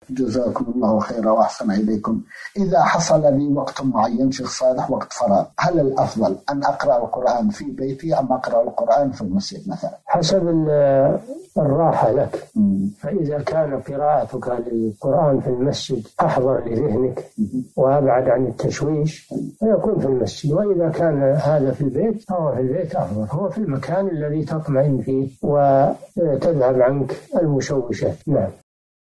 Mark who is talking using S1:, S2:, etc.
S1: جزاكم الله خيرا وأحسن إليكم. إذا حصل لي وقت معين شيخ صالح، وقت فراغ، هل الأفضل أن أقرأ القرآن في بيتي أم أقرأ القرآن في المسجد مثلا؟
S2: حسب الراحة لك. فإذا كان قراءتك للقرآن في المسجد أحضر لذهنك وأبعد عن التشويش فيكون في المسجد، وإذا كان هذا في البيت فهو في البيت أحضر، هو في المكان الذي تطمئن فيه وتذهب عنك المشوشات. نعم.